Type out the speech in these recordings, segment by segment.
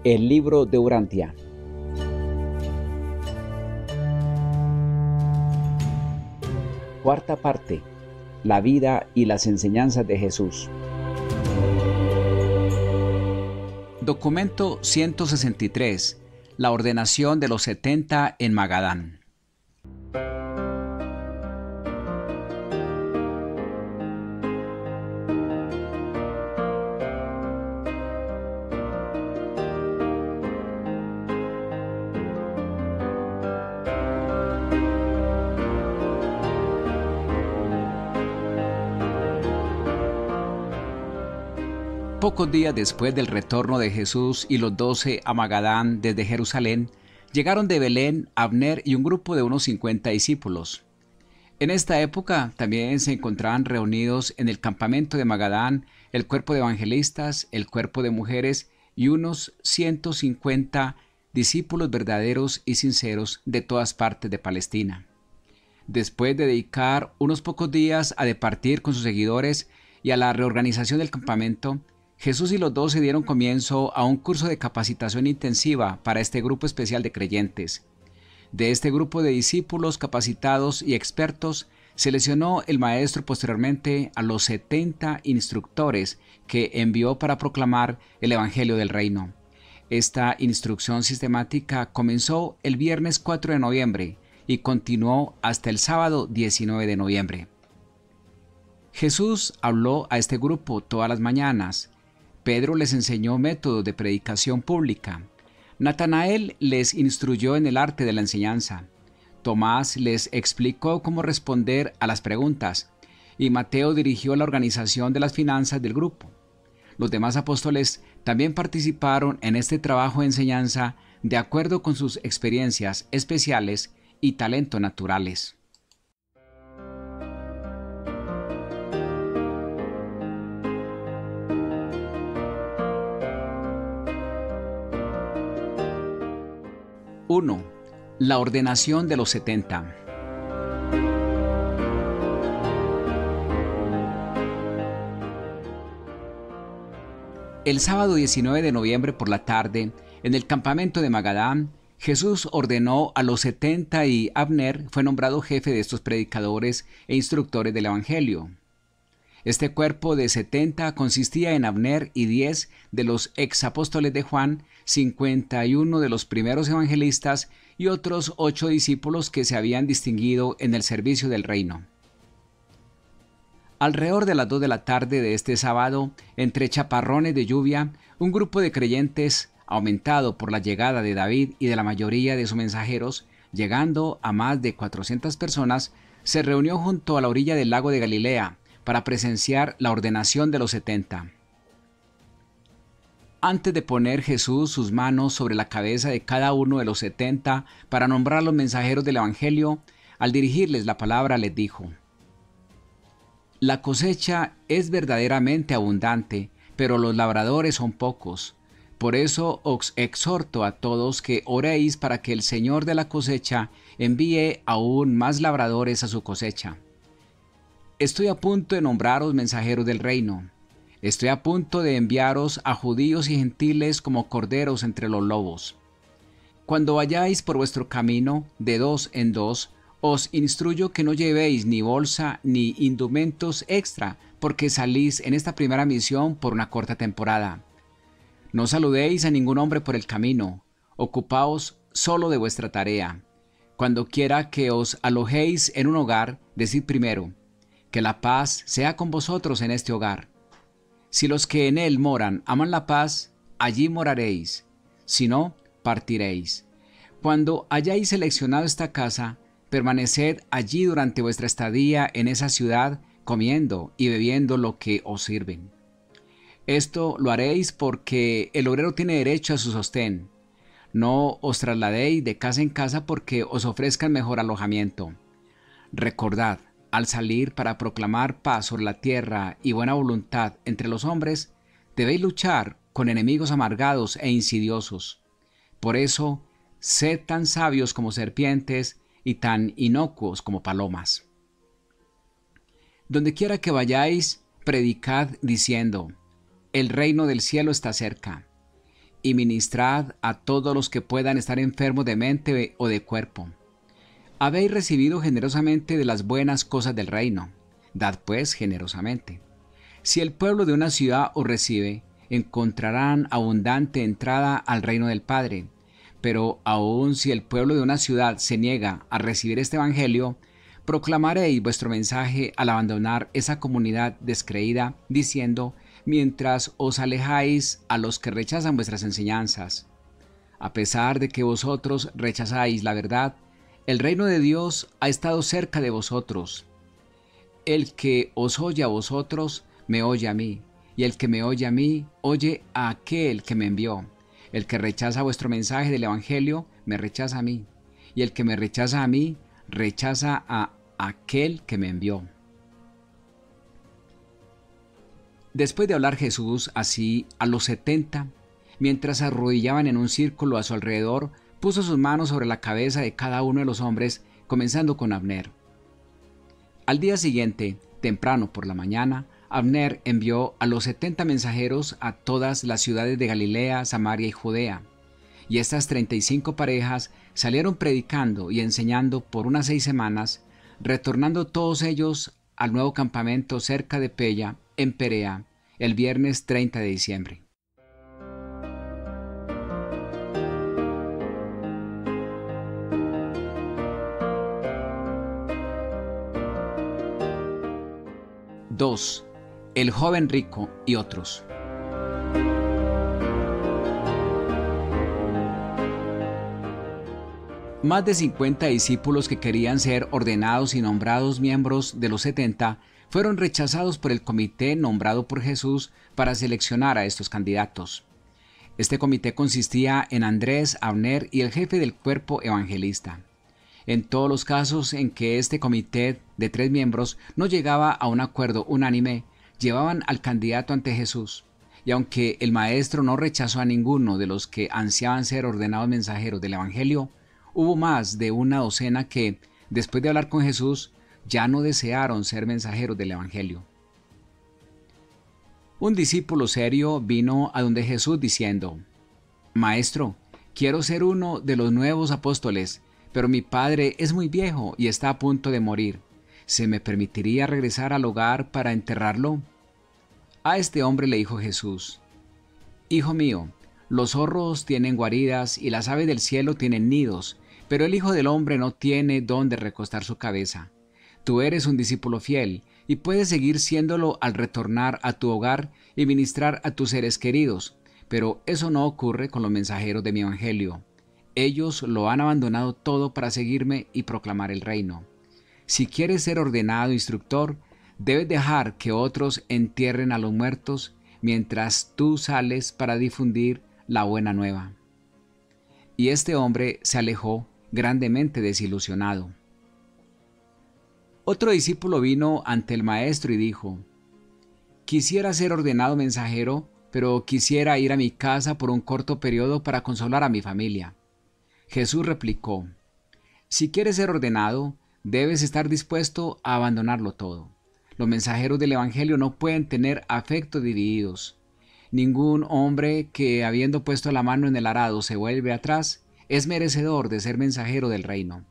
El libro de Urantia. Cuarta parte. La vida y las enseñanzas de Jesús. Documento 163. La ordenación de los 70 en Magadán. Pocos días después del retorno de Jesús y los 12 a Magadán desde Jerusalén, llegaron de Belén Abner y un grupo de unos 50 discípulos. En esta época también se encontraban reunidos en el campamento de Magadán el cuerpo de evangelistas, el cuerpo de mujeres y unos 150 discípulos verdaderos y sinceros de todas partes de Palestina. Después de dedicar unos pocos días a departir con sus seguidores y a la reorganización del campamento, Jesús y los 12 dieron comienzo a un curso de capacitación intensiva para este grupo especial de creyentes. De este grupo de discípulos capacitados y expertos, seleccionó el Maestro posteriormente a los 70 instructores que envió para proclamar el Evangelio del Reino. Esta instrucción sistemática comenzó el viernes 4 de noviembre y continuó hasta el sábado 19 de noviembre. Jesús habló a este grupo todas las mañanas. Pedro les enseñó métodos de predicación pública. Natanael les instruyó en el arte de la enseñanza. Tomás les explicó cómo responder a las preguntas. Y Mateo dirigió la organización de las finanzas del grupo. Los demás apóstoles también participaron en este trabajo de enseñanza de acuerdo con sus experiencias especiales y talentos naturales. Uno. La ordenación de los 70. El sábado 19 de noviembre por la tarde, en el campamento de Magadán, Jesús ordenó a los 70 y Abner fue nombrado jefe de estos predicadores e instructores del Evangelio. Este cuerpo de 70 consistía en Abner y 10 de los ex apóstoles de Juan, 51 de los primeros evangelistas y otros 8 discípulos que se habían distinguido en el servicio del reino. Alrededor de las 2 de la tarde de este sábado, entre chaparrones de lluvia, un grupo de creyentes, aumentado por la llegada de David y de la mayoría de sus mensajeros, llegando a más de 400 personas, se reunió junto a la orilla del lago de Galilea para presenciar la ordenación de los 70. Antes de poner Jesús sus manos sobre la cabeza de cada uno de los 70 para nombrar los mensajeros del Evangelio, al dirigirles la palabra les dijo: La cosecha es verdaderamente abundante, pero los labradores son pocos. Por eso os exhorto a todos que oréis para que el Señor de la cosecha envíe aún más labradores a su cosecha. Estoy a punto de nombraros mensajeros del reino. Estoy a punto de enviaros a judíos y gentiles como corderos entre los lobos. Cuando vayáis por vuestro camino, de 2 en 2, os instruyo que no llevéis ni bolsa ni indumentos extra, porque salís en esta primera misión por una corta temporada. No saludéis a ningún hombre por el camino. Ocupaos solo de vuestra tarea. Cuando quiera que os alojéis en un hogar, decid primero: que la paz sea con vosotros en este hogar. Si los que en él moran aman la paz, allí moraréis. Si no, partiréis. Cuando hayáis seleccionado esta casa, permaneced allí durante vuestra estadía en esa ciudad, comiendo y bebiendo lo que os sirven. Esto lo haréis porque el obrero tiene derecho a su sostén. No os trasladéis de casa en casa porque os ofrezcan mejor alojamiento. Recordad, al salir para proclamar paz sobre la tierra y buena voluntad entre los hombres, debéis luchar con enemigos amargados e insidiosos. Por eso, sed tan sabios como serpientes y tan inocuos como palomas. Donde quiera que vayáis, predicad diciendo: el reino del cielo está cerca. y ministrad a todos los que puedan estar enfermos de mente o de cuerpo. Habéis recibido generosamente de las buenas cosas del reino, dad pues generosamente. Si el pueblo de una ciudad os recibe, encontrarán abundante entrada al reino del Padre. Pero aun si el pueblo de una ciudad se niega a recibir este evangelio, proclamaréis vuestro mensaje al abandonar esa comunidad descreída, diciendo, mientras os alejáis a los que rechazan vuestras enseñanzas. A pesar de que vosotros rechazáis la verdad, el reino de Dios ha estado cerca de vosotros. El que os oye a vosotros, me oye a mí, y el que me oye a mí, oye a aquel que me envió. El que rechaza vuestro mensaje del Evangelio, me rechaza a mí, y el que me rechaza a mí, rechaza a aquel que me envió. Después de hablar Jesús así a los 70, mientras se arrodillaban en un círculo a su alrededor, puso sus manos sobre la cabeza de cada uno de los hombres, comenzando con Abner. Al día siguiente, temprano por la mañana, Abner envió a los 70 mensajeros a todas las ciudades de Galilea, Samaria y Judea. Y estas 35 parejas salieron predicando y enseñando por unas 6 semanas, retornando todos ellos al nuevo campamento cerca de Pella, en Perea, el viernes 30 de diciembre. II. El joven rico y otros. Más de 50 discípulos que querían ser ordenados y nombrados miembros de los 70 fueron rechazados por el comité nombrado por Jesús para seleccionar a estos candidatos. Este comité consistía en Andrés, Abner y el jefe del cuerpo evangelista. En todos los casos en que este comité de 3 miembros no llegaba a un acuerdo unánime, llevaban al candidato ante Jesús. Y aunque el maestro no rechazó a ninguno de los que ansiaban ser ordenados mensajeros del Evangelio, hubo más de una docena que, después de hablar con Jesús, ya no desearon ser mensajeros del Evangelio. Un discípulo serio vino a donde Jesús diciendo, «Maestro, quiero ser uno de los nuevos apóstoles, pero mi padre es muy viejo y está a punto de morir. ¿Se me permitiría regresar al hogar para enterrarlo?» A este hombre le dijo Jesús, «Hijo mío, los zorros tienen guaridas y las aves del cielo tienen nidos, pero el Hijo del Hombre no tiene dónde recostar su cabeza. Tú eres un discípulo fiel y puedes seguir siéndolo al retornar a tu hogar y ministrar a tus seres queridos, pero eso no ocurre con los mensajeros de mi evangelio. Ellos lo han abandonado todo para seguirme y proclamar el reino. Si quieres ser ordenado instructor, debes dejar que otros entierren a los muertos mientras tú sales para difundir la buena nueva». Y este hombre se alejó grandemente desilusionado. Otro discípulo vino ante el maestro y dijo, «Quisiera ser ordenado mensajero, pero quisiera ir a mi casa por un corto periodo para consolar a mi familia». Jesús replicó, «Si quieres ser ordenado, debes estar dispuesto a abandonarlo todo. Los mensajeros del Evangelio no pueden tener afectos divididos. Ningún hombre que, habiendo puesto la mano en el arado, se vuelve atrás, es merecedor de ser mensajero del reino».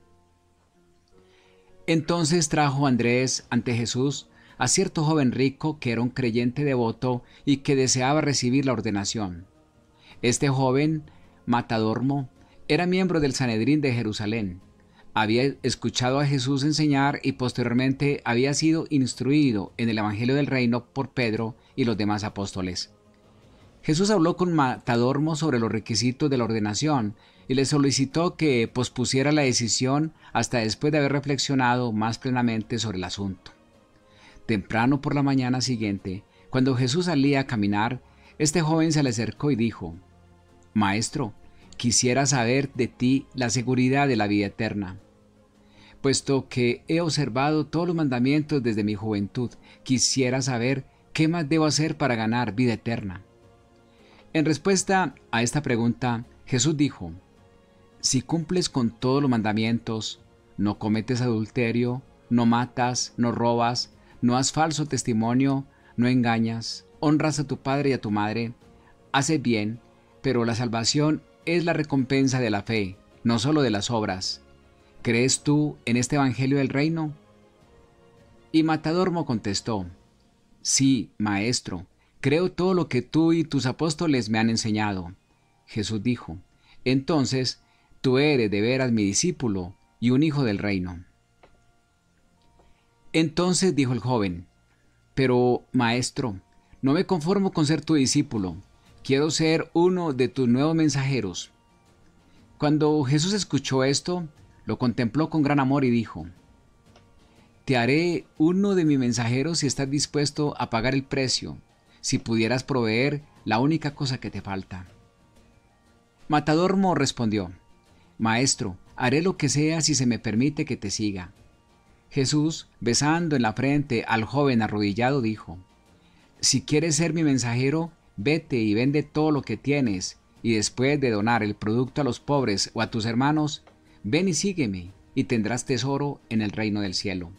Entonces trajo Andrés ante Jesús a cierto joven rico que era un creyente devoto y que deseaba recibir la ordenación. Este joven, Matadormo, era miembro del Sanedrín de Jerusalén. Había escuchado a Jesús enseñar y posteriormente había sido instruido en el Evangelio del Reino por Pedro y los demás apóstoles. Jesús habló con Matadormo sobre los requisitos de la ordenación y le solicitó que pospusiera la decisión hasta después de haber reflexionado más plenamente sobre el asunto. Temprano por la mañana siguiente, cuando Jesús salía a caminar, este joven se le acercó y dijo, «Maestro, quisiera saber de ti la seguridad de la vida eterna. Puesto que he observado todos los mandamientos desde mi juventud, quisiera saber qué más debo hacer para ganar vida eterna». En respuesta a esta pregunta, Jesús dijo, «Si cumples con todos los mandamientos, no cometes adulterio, no matas, no robas, no haz falso testimonio, no engañas, honras a tu padre y a tu madre, haces bien, pero la salvación es la recompensa de la fe, no solo de las obras. ¿Crees tú en este Evangelio del Reino? Y Matadormo contestó: Sí, Maestro, creo todo lo que tú y tus apóstoles me han enseñado. Jesús dijo: Entonces, tú eres de veras mi discípulo y un hijo del reino. Entonces dijo el joven: Pero, Maestro, no me conformo con ser tu discípulo, quiero ser uno de tus nuevos mensajeros. Cuando Jesús escuchó esto, lo contempló con gran amor y dijo: Te haré uno de mis mensajeros si estás dispuesto a pagar el precio, si pudieras proveer la única cosa que te falta. Matadormo respondió: Maestro, haré lo que sea si se me permite que te siga. Jesús, besando en la frente al joven arrodillado, dijo: Si quieres ser mi mensajero, vete y vende todo lo que tienes, y después de donar el producto a los pobres o a tus hermanos, ven y sígueme, y tendrás tesoro en el reino del cielo.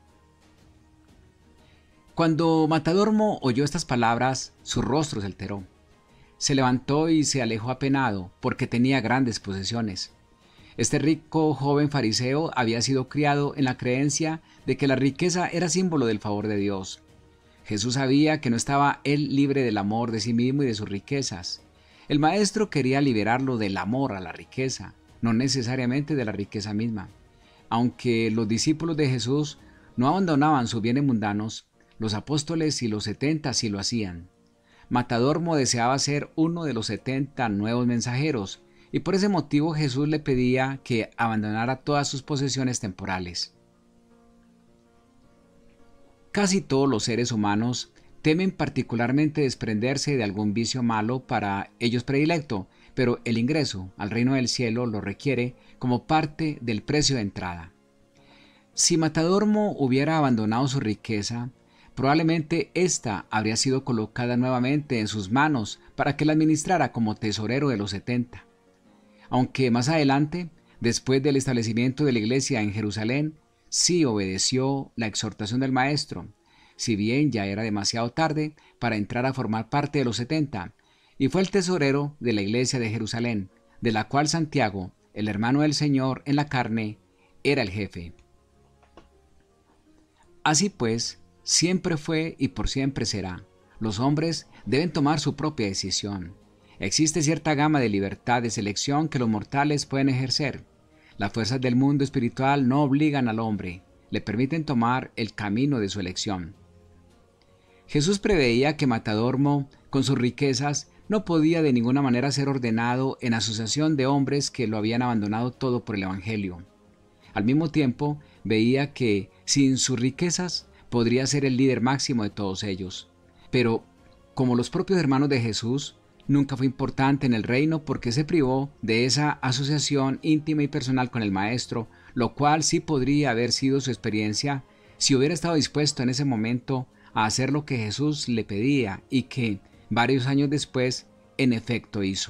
Cuando Matadormo oyó estas palabras, su rostro se alteró. Se levantó y se alejó apenado, porque tenía grandes posesiones. Este rico joven fariseo había sido criado en la creencia de que la riqueza era símbolo del favor de Dios. Jesús sabía que no estaba él libre del amor de sí mismo y de sus riquezas. El maestro quería liberarlo del amor a la riqueza, no necesariamente de la riqueza misma. Aunque los discípulos de Jesús no abandonaban sus bienes mundanos, los apóstoles y los 70 sí lo hacían. Matadormo deseaba ser uno de los 70 nuevos mensajeros, y por ese motivo Jesús le pedía que abandonara todas sus posesiones temporales. Casi todos los seres humanos temen particularmente desprenderse de algún vicio malo para ellos predilecto, pero el ingreso al reino del cielo lo requiere como parte del precio de entrada. Si Matadormo hubiera abandonado su riqueza, probablemente ésta habría sido colocada nuevamente en sus manos para que la administrara como tesorero de los 70. Aunque más adelante, después del establecimiento de la iglesia en Jerusalén, sí obedeció la exhortación del maestro, si bien ya era demasiado tarde para entrar a formar parte de los 70, y fue el tesorero de la iglesia de Jerusalén, de la cual Santiago, el hermano del Señor en la carne, era el jefe. Así pues, siempre fue y por siempre será. Los hombres deben tomar su propia decisión. Existe cierta gama de libertad de selección que los mortales pueden ejercer. Las fuerzas del mundo espiritual no obligan al hombre, le permiten tomar el camino de su elección. Jesús preveía que Matadormo, con sus riquezas, no podía de ninguna manera ser ordenado en asociación de hombres que lo habían abandonado todo por el Evangelio. Al mismo tiempo, veía que, sin sus riquezas, podría ser el líder máximo de todos ellos. Pero, como los propios hermanos de Jesús, nunca fue importante en el reino porque se privó de esa asociación íntima y personal con el Maestro, lo cual sí podría haber sido su experiencia si hubiera estado dispuesto en ese momento a hacer lo que Jesús le pedía y que, varios años después, en efecto hizo.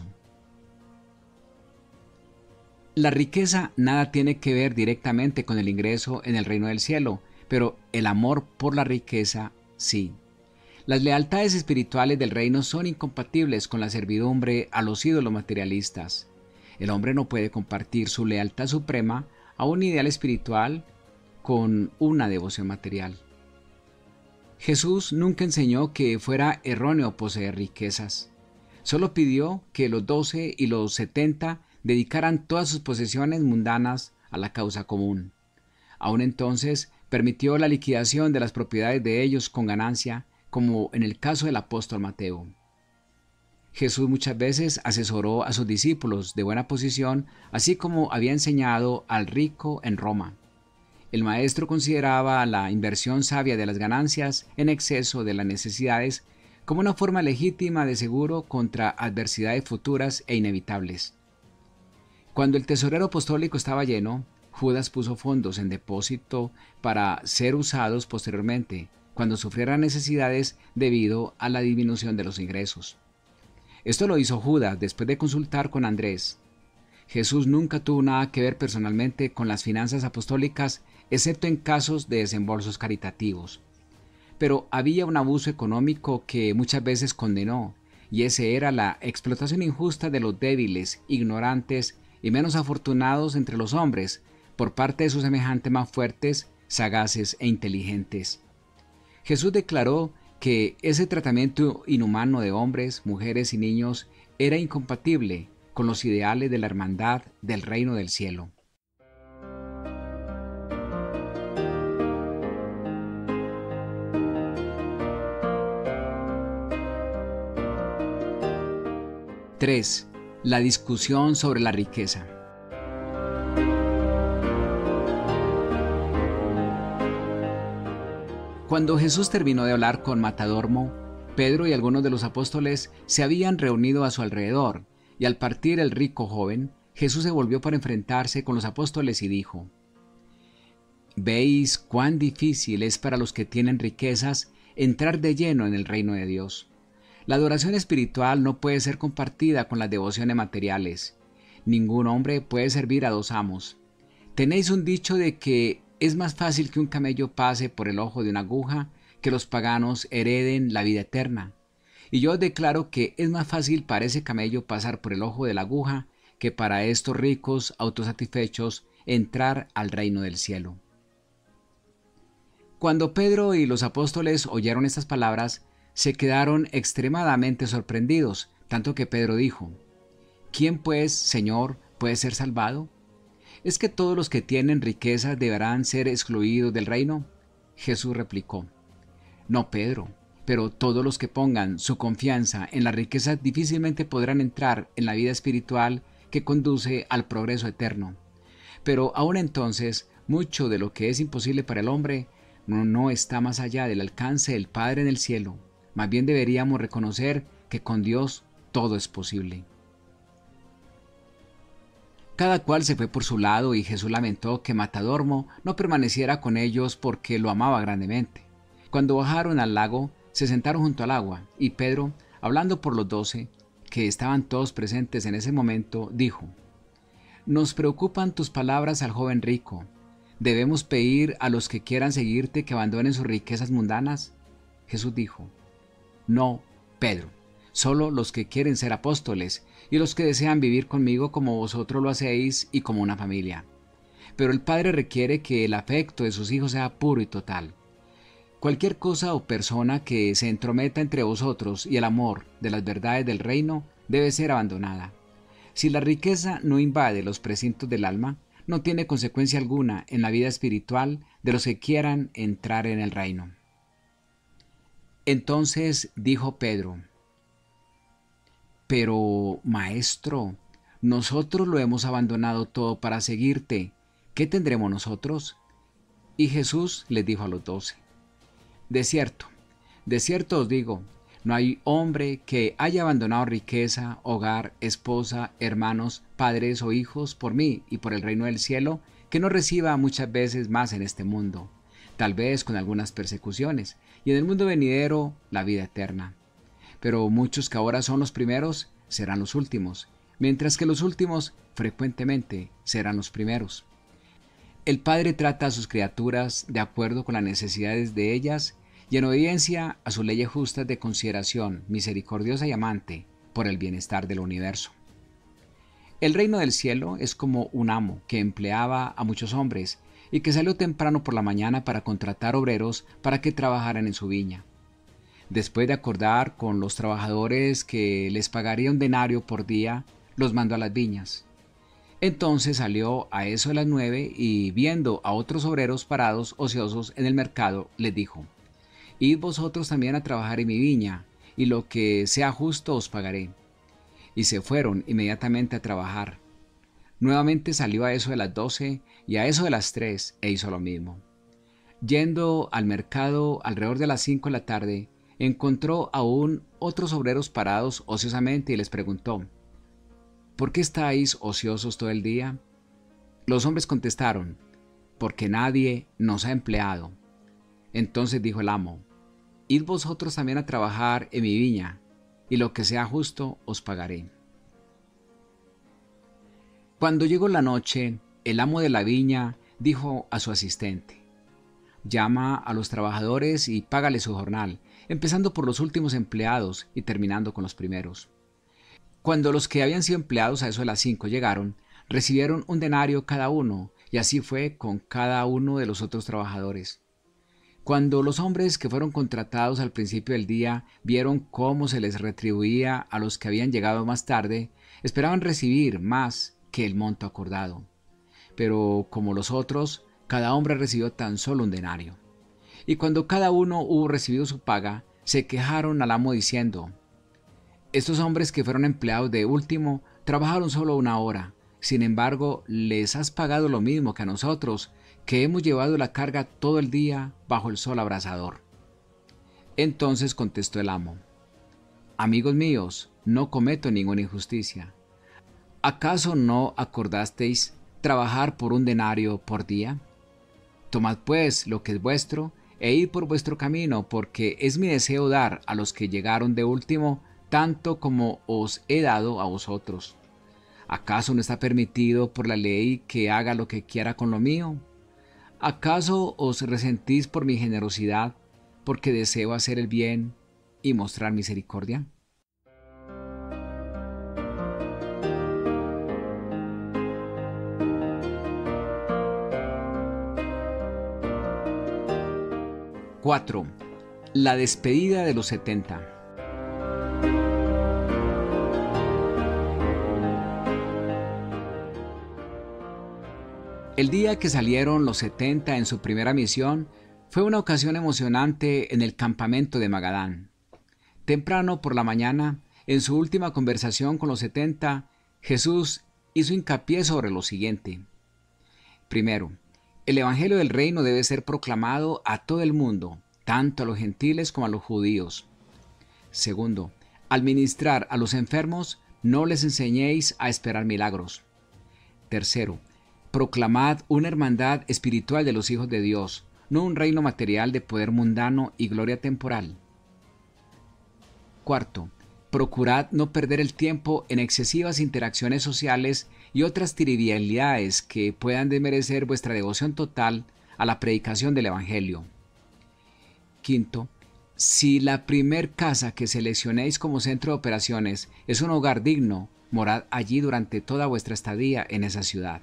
La riqueza nada tiene que ver directamente con el ingreso en el reino del cielo, pero el amor por la riqueza sí. Las lealtades espirituales del reino son incompatibles con la servidumbre a los ídolos materialistas. El hombre no puede compartir su lealtad suprema a un ideal espiritual con una devoción material. Jesús nunca enseñó que fuera erróneo poseer riquezas. Solo pidió que los 12 y los 70 dedicaran todas sus posesiones mundanas a la causa común. Aún entonces permitió la liquidación de las propiedades de ellos con ganancia, como en el caso del apóstol Mateo. Jesús muchas veces asesoró a sus discípulos de buena posición, así como había enseñado al rico en Roma. El maestro consideraba la inversión sabia de las ganancias en exceso de las necesidades como una forma legítima de seguro contra adversidades futuras e inevitables. Cuando el tesorero apostólico estaba lleno, Judas puso fondos en depósito para ser usados posteriormente, cuando sufriera necesidades debido a la disminución de los ingresos. Esto lo hizo Judas después de consultar con Andrés. Jesús nunca tuvo nada que ver personalmente con las finanzas apostólicas, excepto en casos de desembolsos caritativos. Pero había un abuso económico que muchas veces condenó, y ese era la explotación injusta de los débiles, ignorantes y menos afortunados entre los hombres, por parte de sus semejantes más fuertes, sagaces e inteligentes. Jesús declaró que ese tratamiento inhumano de hombres, mujeres y niños era incompatible con los ideales de la hermandad del reino del cielo. Tres, la discusión sobre la riqueza. Cuando Jesús terminó de hablar con Matadormo, Pedro y algunos de los apóstoles se habían reunido a su alrededor, y al partir el rico joven, Jesús se volvió para enfrentarse con los apóstoles y dijo: «¿Veis cuán difícil es para los que tienen riquezas entrar de lleno en el reino de Dios? La adoración espiritual no puede ser compartida con las devociones materiales. Ningún hombre puede servir a dos amos. Tenéis un dicho de que es más fácil que un camello pase por el ojo de una aguja que los paganos hereden la vida eterna. Y yo os declaro que es más fácil para ese camello pasar por el ojo de la aguja que para estos ricos autosatisfechos entrar al reino del cielo». Cuando Pedro y los apóstoles oyeron estas palabras, se quedaron extremadamente sorprendidos, tanto que Pedro dijo: «¿Quién pues, Señor, puede ser salvado? ¿Es que todos los que tienen riquezas deberán ser excluidos del reino?». Jesús replicó: «No, Pedro, pero todos los que pongan su confianza en la riqueza difícilmente podrán entrar en la vida espiritual que conduce al progreso eterno. Pero aún entonces, mucho de lo que es imposible para el hombre no está más allá del alcance del Padre en el cielo. Más bien deberíamos reconocer que con Dios todo es posible». Cada cual se fue por su lado y Jesús lamentó que Matadormo no permaneciera con ellos porque lo amaba grandemente. Cuando bajaron al lago, se sentaron junto al agua y Pedro, hablando por los 12, que estaban todos presentes en ese momento, dijo: «Nos preocupan tus palabras al joven rico. ¿Debemos pedir a los que quieran seguirte que abandonen sus riquezas mundanas?». Jesús dijo: «No, Pedro, solo los que quieren ser apóstoles y los que desean vivir conmigo como vosotros lo hacéis y como una familia. Pero el Padre requiere que el afecto de sus hijos sea puro y total. Cualquier cosa o persona que se entrometa entre vosotros y el amor de las verdades del reino debe ser abandonada. Si la riqueza no invade los precintos del alma, no tiene consecuencia alguna en la vida espiritual de los que quieran entrar en el reino». Entonces dijo Pedro: «Pero, Maestro, nosotros lo hemos abandonado todo para seguirte. ¿Qué tendremos nosotros?». Y Jesús les dijo a los 12: de cierto os digo, no hay hombre que haya abandonado riqueza, hogar, esposa, hermanos, padres o hijos por mí y por el reino del cielo, que no reciba muchas veces más en este mundo, tal vez con algunas persecuciones, y en el mundo venidero la vida eterna. Pero muchos que ahora son los primeros serán los últimos, mientras que los últimos frecuentemente serán los primeros. El Padre trata a sus criaturas de acuerdo con las necesidades de ellas y en obediencia a sus leyes justas de consideración misericordiosa y amante por el bienestar del universo. El reino del cielo es como un amo que empleaba a muchos hombres y que salió temprano por la mañana para contratar obreros para que trabajaran en su viña. Después de acordar con los trabajadores que les pagaría un denario por día, los mandó a las viñas. Entonces salió a eso de las 9 y, viendo a otros obreros parados ociosos en el mercado, les dijo: «Id vosotros también a trabajar en mi viña, y lo que sea justo os pagaré». Y se fueron inmediatamente a trabajar. Nuevamente salió a eso de las 12 y a eso de las 3 e hizo lo mismo. Yendo al mercado alrededor de las 5 de la tarde, encontró aún otros obreros parados ociosamente y les preguntó: «¿Por qué estáis ociosos todo el día?». Los hombres contestaron: «Porque nadie nos ha empleado». Entonces dijo el amo: «Id vosotros también a trabajar en mi viña, y lo que sea justo os pagaré». Cuando llegó la noche, el amo de la viña dijo a su asistente: Llama a los trabajadores y págale su jornal, empezando por los últimos empleados y terminando con los primeros. Cuando los que habían sido empleados a eso de las 5 llegaron, recibieron un denario cada uno, y así fue con cada uno de los otros trabajadores. Cuando los hombres que fueron contratados al principio del día vieron cómo se les retribuía a los que habían llegado más tarde, esperaban recibir más que el monto acordado. Pero como los otros, cada hombre recibió tan solo un denario. Y cuando cada uno hubo recibido su paga, se quejaron al amo diciendo: estos hombres que fueron empleados de último trabajaron solo 1 hora. Sin embargo, les has pagado lo mismo que a nosotros, que hemos llevado la carga todo el día bajo el sol abrasador. Entonces contestó el amo: amigos míos, no cometo ninguna injusticia. ¿Acaso no acordasteis trabajar por un denario por día? Tomad pues lo que es vuestro e id por vuestro camino, porque es mi deseo dar a los que llegaron de último tanto como os he dado a vosotros. ¿Acaso no está permitido por la ley que haga lo que quiera con lo mío? ¿Acaso os resentís por mi generosidad, porque deseo hacer el bien y mostrar misericordia? ¡4! La despedida de los 70. El día que salieron los 70 en su primera misión fue una ocasión emocionante en el campamento de Magadán. Temprano por la mañana, en su última conversación con los 70, Jesús hizo hincapié sobre lo siguiente. Primero, el Evangelio del Reino debe ser proclamado a todo el mundo, tanto a los gentiles como a los judíos. Segundo, al ministrar a los enfermos, no les enseñéis a esperar milagros. Tercero, proclamad una hermandad espiritual de los hijos de Dios, no un reino material de poder mundano y gloria temporal. Cuarto, procurad no perder el tiempo en excesivas interacciones sociales y otras trivialidades que puedan desmerecer vuestra devoción total a la predicación del Evangelio. Quinto, si la primer casa que seleccionéis como centro de operaciones es un hogar digno, morad allí durante toda vuestra estadía en esa ciudad.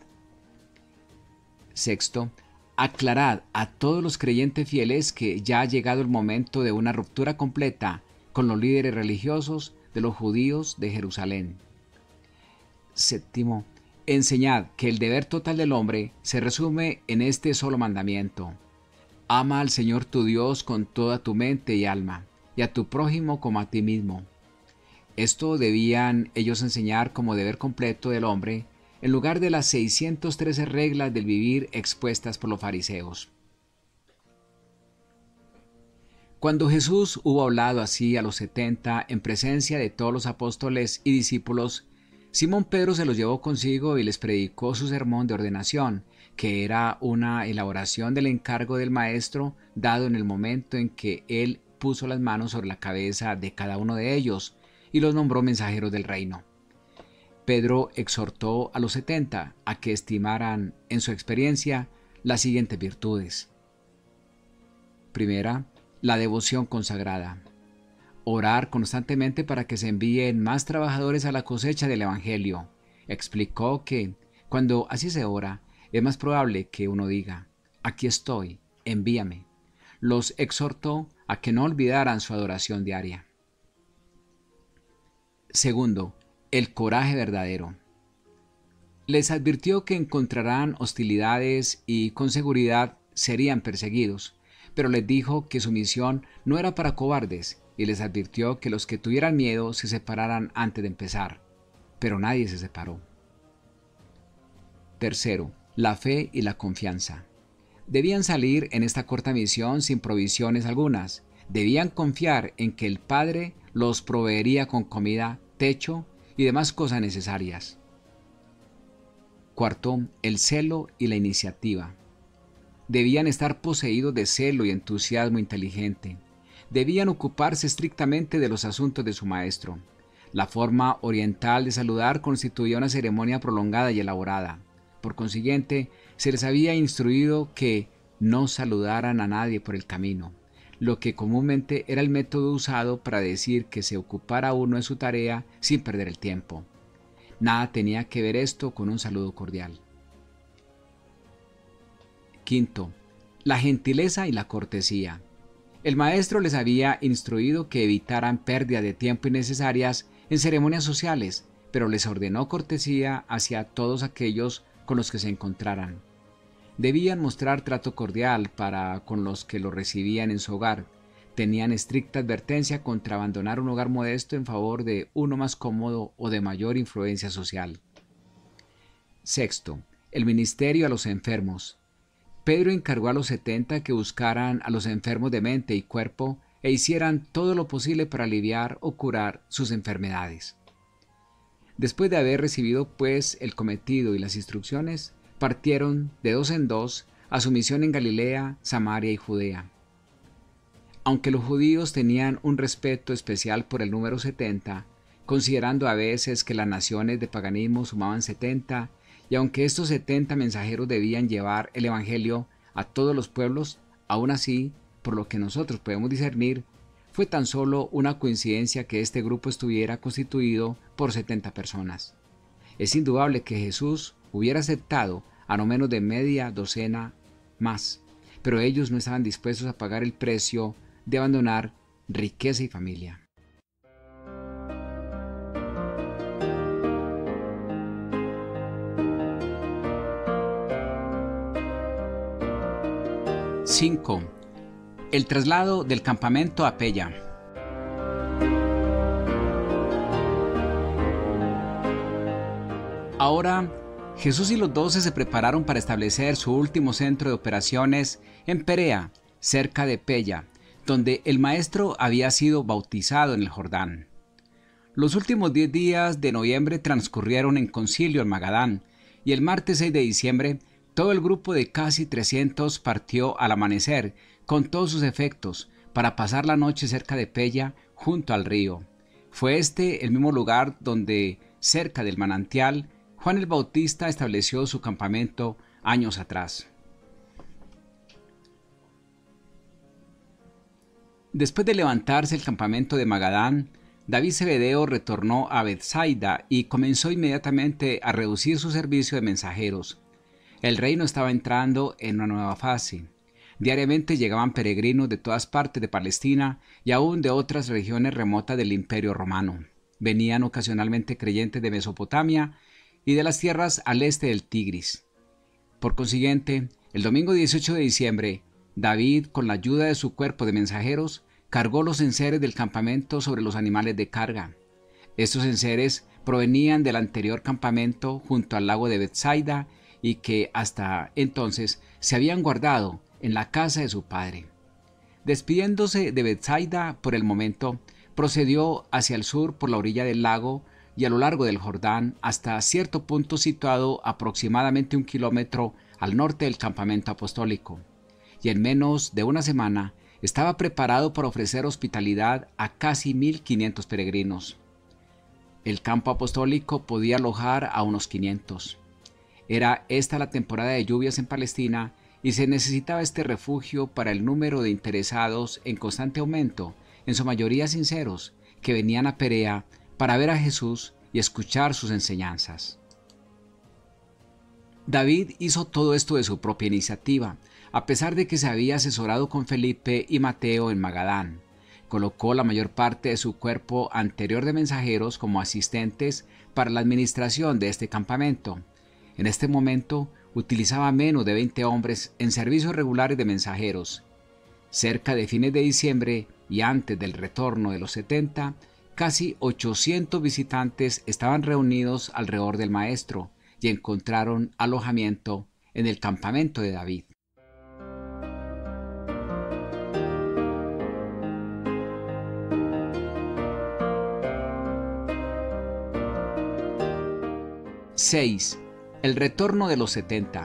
Sexto, aclarad a todos los creyentes fieles que ya ha llegado el momento de una ruptura completa con los líderes religiosos de los judíos de Jerusalén. Séptimo, enseñad que el deber total del hombre se resume en este solo mandamiento: ama al Señor tu Dios con toda tu mente y alma, y a tu prójimo como a ti mismo. Esto debían ellos enseñar como deber completo del hombre, en lugar de las 613 reglas del vivir expuestas por los fariseos. Cuando Jesús hubo hablado así a los 70 en presencia de todos los apóstoles y discípulos, Simón Pedro se los llevó consigo y les predicó su sermón de ordenación, que era una elaboración del encargo del Maestro dado en el momento en que él puso las manos sobre la cabeza de cada uno de ellos y los nombró mensajeros del reino. Pedro exhortó a los 70 a que estimaran, en su experiencia, las siguientes virtudes. Primera, la devoción consagrada. Orar constantemente para que se envíen más trabajadores a la cosecha del Evangelio. Explicó que, cuando así se ora, es más probable que uno diga: aquí estoy, envíame. Los exhortó a que no olvidaran su adoración diaria. Segundo, el coraje verdadero. Les advirtió que encontrarán hostilidades y con seguridad serían perseguidos, pero les dijo que su misión no era para cobardes y les advirtió que los que tuvieran miedo se separaran antes de empezar, pero nadie se separó. Tercero, la fe y la confianza. Debían salir en esta corta misión sin provisiones algunas. Debían confiar en que el Padre los proveería con comida, techo y demás cosas necesarias. Cuarto, el celo y la iniciativa. Debían estar poseídos de celo y entusiasmo inteligente. Debían ocuparse estrictamente de los asuntos de su maestro. La forma oriental de saludar constituía una ceremonia prolongada y elaborada. Por consiguiente, se les había instruido que, no saludaran a nadie por el camino, lo que comúnmente era el método usado para decir que se ocupara uno de su tarea sin perder el tiempo. Nada tenía que ver esto con un saludo cordial. Quinto, la gentileza y la cortesía. El maestro les había instruido que evitaran pérdida de tiempo innecesarias en ceremonias sociales, pero les ordenó cortesía hacia todos aquellos con los que se encontraran. Debían mostrar trato cordial para con los que lo recibían en su hogar. Tenían estricta advertencia contra abandonar un hogar modesto en favor de uno más cómodo o de mayor influencia social. Sexto, el ministerio a los enfermos. Pedro encargó a los 70 que buscaran a los enfermos de mente y cuerpo e hicieran todo lo posible para aliviar o curar sus enfermedades. Después de haber recibido pues el cometido y las instrucciones, partieron de dos en dos a su misión en Galilea, Samaria y Judea. Aunque los judíos tenían un respeto especial por el número 70, considerando a veces que las naciones de paganismo sumaban 70, y aunque estos 70 mensajeros debían llevar el evangelio a todos los pueblos, aún así, por lo que nosotros podemos discernir, fue tan solo una coincidencia que este grupo estuviera constituido por 70 personas. Es indudable que Jesús hubiera aceptado a no menos de media docena más, pero ellos no estaban dispuestos a pagar el precio de abandonar riqueza y familia. Cinco. El traslado del campamento a Pella. Ahora, Jesús y los 12 se prepararon para establecer su último centro de operaciones en Perea, cerca de Pella, donde el Maestro había sido bautizado en el Jordán. Los últimos 10 días de noviembre transcurrieron en concilio en Magadán, y el martes 6 de diciembre, todo el grupo de casi 300 partió al amanecer, con todos sus efectos, para pasar la noche cerca de Pella, junto al río. Fue este el mismo lugar donde, cerca del manantial, Juan el Bautista estableció su campamento años atrás. Después de levantarse el campamento de Magadán, David Zebedeo retornó a Betsaida y comenzó inmediatamente a reducir su servicio de mensajeros. El reino estaba entrando en una nueva fase. Diariamente llegaban peregrinos de todas partes de Palestina y aún de otras regiones remotas del Imperio Romano. Venían ocasionalmente creyentes de Mesopotamia y de las tierras al este del Tigris. Por consiguiente, el domingo 18 de diciembre, David, con la ayuda de su cuerpo de mensajeros, cargó los enseres del campamento sobre los animales de carga. Estos enseres provenían del anterior campamento junto al lago de Betsaida y que hasta entonces se habían guardado en la casa de su padre. Despidiéndose de Betsaida por el momento, procedió hacia el sur por la orilla del lago y a lo largo del Jordán hasta cierto punto situado aproximadamente 1 kilómetro al norte del campamento apostólico, y en menos de una semana estaba preparado para ofrecer hospitalidad a casi 1.500 peregrinos. El campo apostólico podía alojar a unos 500. Era esta la temporada de lluvias en Palestina y se necesitaba este refugio para el número de interesados en constante aumento, en su mayoría sinceros, que venían a Perea para ver a Jesús y escuchar sus enseñanzas. David hizo todo esto de su propia iniciativa, a pesar de que se había asesorado con Felipe y Mateo en Magadán. Colocó la mayor parte de su cuerpo anterior de mensajeros como asistentes para la administración de este campamento. En este momento utilizaba menos de 20 hombres en servicios regulares de mensajeros. Cerca de fines de diciembre y antes del retorno de los 70, casi 800 visitantes estaban reunidos alrededor del maestro y encontraron alojamiento en el campamento de David. ¡6! El retorno de los 70.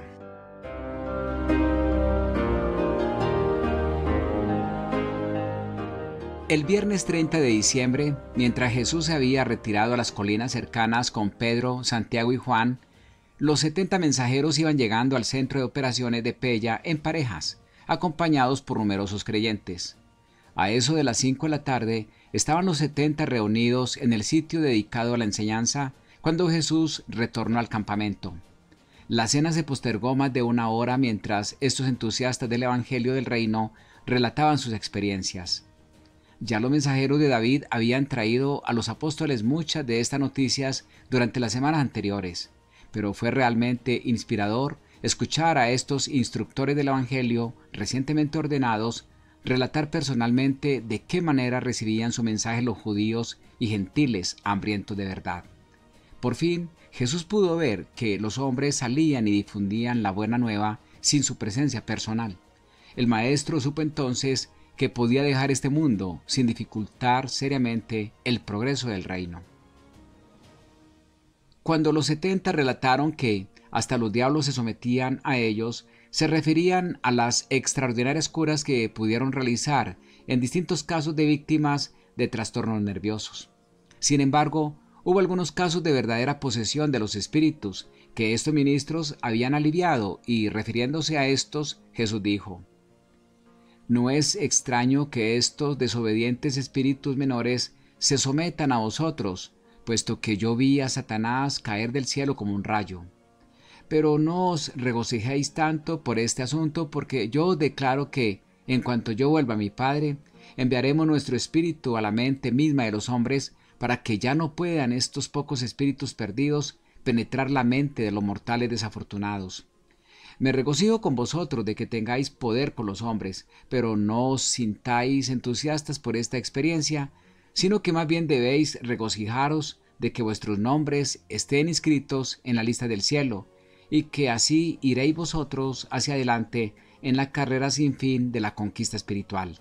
El viernes 30 de diciembre, mientras Jesús se había retirado a las colinas cercanas con Pedro, Santiago y Juan, los 70 mensajeros iban llegando al centro de operaciones de Pella en parejas, acompañados por numerosos creyentes. A eso de las 5 de la tarde estaban los 70 reunidos en el sitio dedicado a la enseñanza cuando Jesús retornó al campamento. La cena se postergó más de una hora mientras estos entusiastas del Evangelio del Reino relataban sus experiencias. Ya los mensajeros de David habían traído a los apóstoles muchas de estas noticias durante las semanas anteriores, pero fue realmente inspirador escuchar a estos instructores del Evangelio recientemente ordenados relatar personalmente de qué manera recibían su mensaje los judíos y gentiles hambrientos de verdad. Por fin, Jesús pudo ver que los hombres salían y difundían la buena nueva sin su presencia personal. El Maestro supo entonces que podía dejar este mundo sin dificultar seriamente el progreso del reino. Cuando los 70 relataron que hasta los diablos se sometían a ellos, se referían a las extraordinarias curas que pudieron realizar en distintos casos de víctimas de trastornos nerviosos. Sin embargo, hubo algunos casos de verdadera posesión de los espíritus que estos ministros habían aliviado y, refiriéndose a estos, Jesús dijo: «No es extraño que estos desobedientes espíritus menores se sometan a vosotros, puesto que yo vi a Satanás caer del cielo como un rayo. Pero no os regocijéis tanto por este asunto, porque yo os declaro que, en cuanto yo vuelva a mi Padre, enviaremos nuestro espíritu a la mente misma de los hombres, para que ya no puedan estos pocos espíritus perdidos penetrar la mente de los mortales desafortunados. Me regocijo con vosotros de que tengáis poder con los hombres, pero no os sintáis entusiastas por esta experiencia, sino que más bien debéis regocijaros de que vuestros nombres estén inscritos en la lista del cielo, y que así iréis vosotros hacia adelante en la carrera sin fin de la conquista espiritual».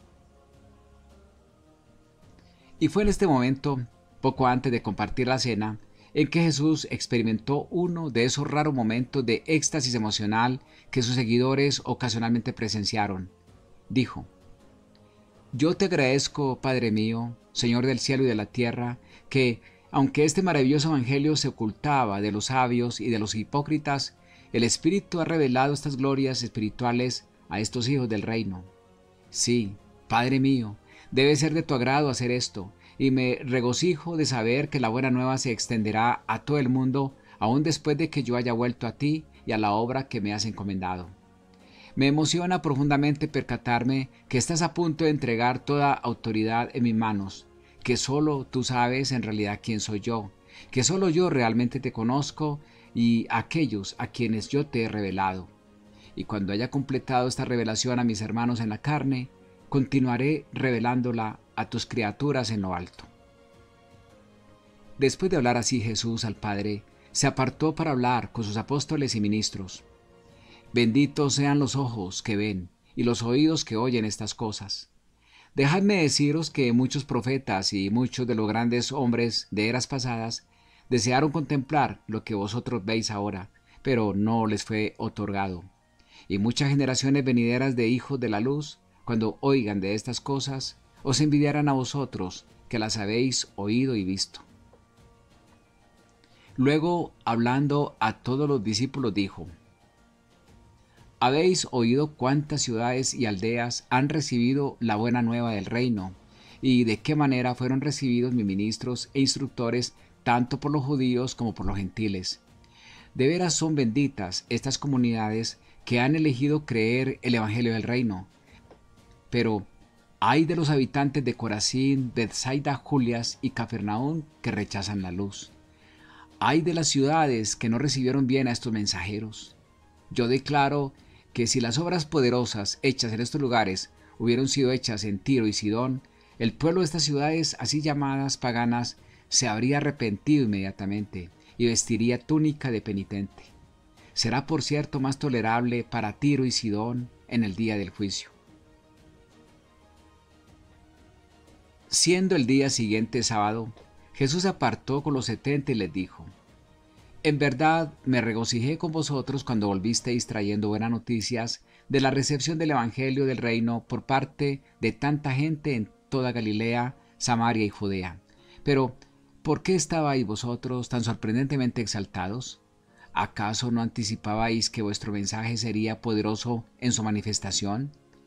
Y fue en este momento, poco antes de compartir la cena, en que Jesús experimentó uno de esos raros momentos de éxtasis emocional que sus seguidores ocasionalmente presenciaron. Dijo: «Yo te agradezco, Padre mío, Señor del cielo y de la tierra, que, aunque este maravilloso evangelio se ocultaba de los sabios y de los hipócritas, el Espíritu ha revelado estas glorias espirituales a estos hijos del reino. Sí, Padre mío, debe ser de tu agrado hacer esto, y me regocijo de saber que la buena nueva se extenderá a todo el mundo, aún después de que yo haya vuelto a ti y a la obra que me has encomendado. Me emociona profundamente percatarme que estás a punto de entregar toda autoridad en mis manos, que solo tú sabes en realidad quién soy yo, que solo yo realmente te conozco y aquellos a quienes yo te he revelado. Y cuando haya completado esta revelación a mis hermanos en la carne, continuaré revelándola a tus criaturas en lo alto». Después de hablar así Jesús al Padre, se apartó para hablar con sus apóstoles y ministros. «Benditos sean los ojos que ven y los oídos que oyen estas cosas. Dejadme deciros que muchos profetas y muchos de los grandes hombres de eras pasadas desearon contemplar lo que vosotros veis ahora, pero no les fue otorgado. Y muchas generaciones venideras de hijos de la luz, cuando oigan de estas cosas, os envidiarán a vosotros, que las habéis oído y visto». Luego, hablando a todos los discípulos, dijo: «Habéis oído cuántas ciudades y aldeas han recibido la buena nueva del reino, y de qué manera fueron recibidos mis ministros e instructores tanto por los judíos como por los gentiles. De veras son benditas estas comunidades que han elegido creer el evangelio del reino. Pero ay de los habitantes de Corazín, Bethsaida, Julias y Cafarnaúm que rechazan la luz. Ay de las ciudades que no recibieron bien a estos mensajeros. Yo declaro que si las obras poderosas hechas en estos lugares hubieran sido hechas en Tiro y Sidón, el pueblo de estas ciudades así llamadas paganas se habría arrepentido inmediatamente y vestiría túnica de penitente. Será por cierto más tolerable para Tiro y Sidón en el día del juicio». Siendo el día siguiente sábado, Jesús se apartó con los 70 y les dijo: «En verdad me regocijé con vosotros cuando volvisteis trayendo buenas noticias de la recepción del evangelio del reino por parte de tanta gente en toda Galilea, Samaria y Judea. Pero, ¿por qué estabais vosotros tan sorprendentemente exaltados? ¿Acaso no anticipabais que vuestro mensaje sería poderoso en su manifestación?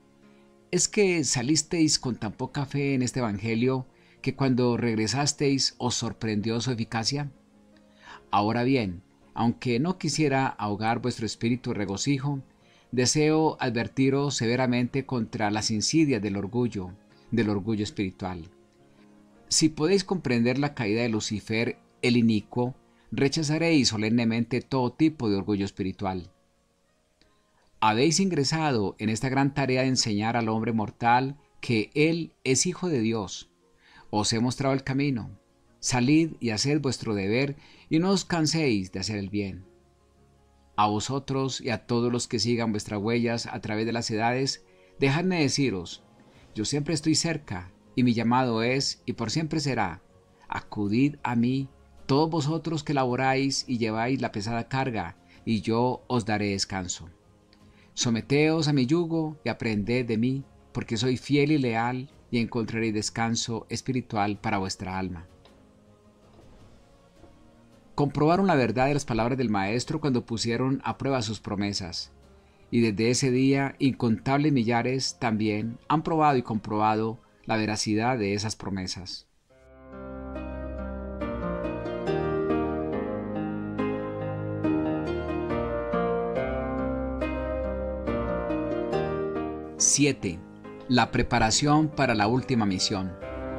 ¿Es que salisteis con tan poca fe en este Evangelio que cuando regresasteis os sorprendió su eficacia? Ahora bien, aunque no quisiera ahogar vuestro espíritu de regocijo, deseo advertiros severamente contra las insidias del orgullo espiritual. Si podéis comprender la caída de Lucifer, el inicuo, rechazaréis solemnemente todo tipo de orgullo espiritual. Habéis ingresado en esta gran tarea de enseñar al hombre mortal que él es hijo de Dios. Os he mostrado el camino. Salid y haced vuestro deber y no os canséis de hacer el bien. A vosotros y a todos los que sigan vuestras huellas a través de las edades, dejadme deciros, yo siempre estoy cerca y mi llamado es y por siempre será, acudid a mí, todos vosotros que laboráis y lleváis la pesada carga, y yo os daré descanso. Someteos a mi yugo y aprended de mí, porque soy fiel y leal, y encontraréis descanso espiritual para vuestra alma. Comprobaron la verdad de las palabras del Maestro cuando pusieron a prueba sus promesas, y desde ese día incontables millares también han probado y comprobado la veracidad de esas promesas. ¡7! La preparación para la última misión.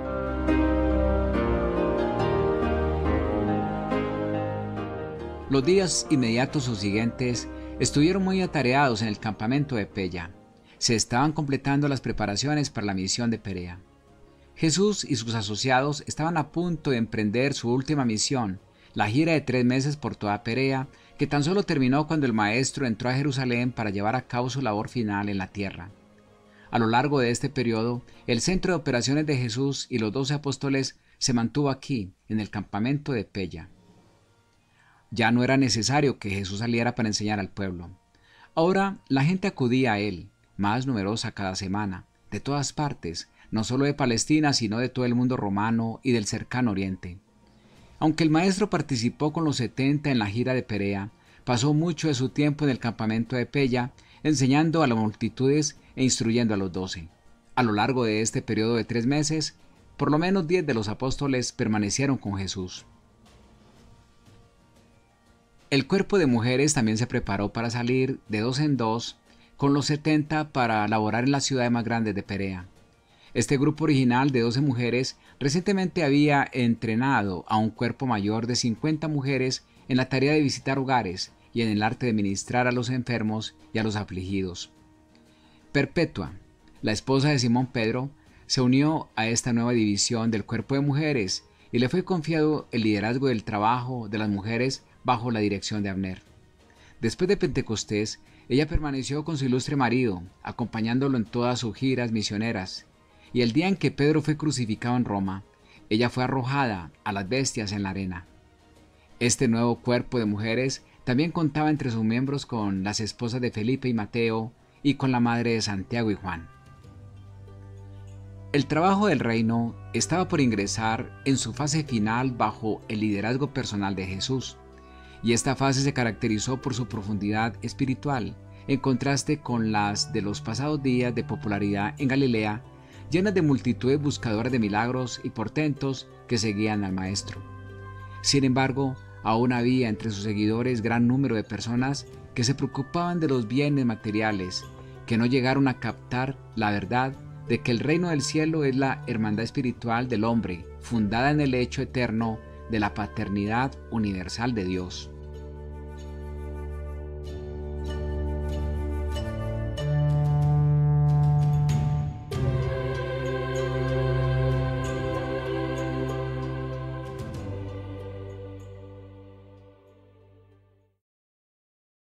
Los días inmediatos o siguientes estuvieron muy atareados en el campamento de Pella. Se estaban completando las preparaciones para la misión de Perea. Jesús y sus asociados estaban a punto de emprender su última misión, la gira de 3 meses por toda Perea, que tan solo terminó cuando el Maestro entró a Jerusalén para llevar a cabo su labor final en la tierra. A lo largo de este periodo, el centro de operaciones de Jesús y los 12 apóstoles se mantuvo aquí, en el campamento de Pella. Ya no era necesario que Jesús saliera para enseñar al pueblo. Ahora la gente acudía a él, más numerosa cada semana, de todas partes, no solo de Palestina, sino de todo el mundo romano y del cercano oriente. Aunque el Maestro participó con los 70 en la gira de Perea, pasó mucho de su tiempo en el campamento de Pella, enseñando a las multitudes e instruyendo a los 12. A lo largo de este periodo de 3 meses, por lo menos 10 de los apóstoles permanecieron con Jesús. El cuerpo de mujeres también se preparó para salir de 2 en 2 con los 70 para laborar en las ciudades más grandes de Perea. Este grupo original de 12 mujeres recientemente había entrenado a un cuerpo mayor de 50 mujeres en la tarea de visitar hogares y en el arte de ministrar a los enfermos y a los afligidos. Perpetua, la esposa de Simón Pedro, se unió a esta nueva división del cuerpo de mujeres y le fue confiado el liderazgo del trabajo de las mujeres bajo la dirección de Abner. Después de Pentecostés, ella permaneció con su ilustre marido, acompañándolo en todas sus giras misioneras, y el día en que Pedro fue crucificado en Roma, ella fue arrojada a las bestias en la arena. Este nuevo cuerpo de mujeres también contaba entre sus miembros con las esposas de Felipe y Mateo y con la madre de Santiago y Juan. El trabajo del reino estaba por ingresar en su fase final bajo el liderazgo personal de Jesús, y esta fase se caracterizó por su profundidad espiritual, en contraste con las de los pasados días de popularidad en Galilea, llenas de multitudes buscadoras de milagros y portentos que seguían al Maestro. Sin embargo, aún había entre sus seguidores gran número de personas que se preocupaban de los bienes materiales, que no llegaron a captar la verdad de que el reino del cielo es la hermandad espiritual del hombre, fundada en el hecho eterno de la paternidad universal de Dios.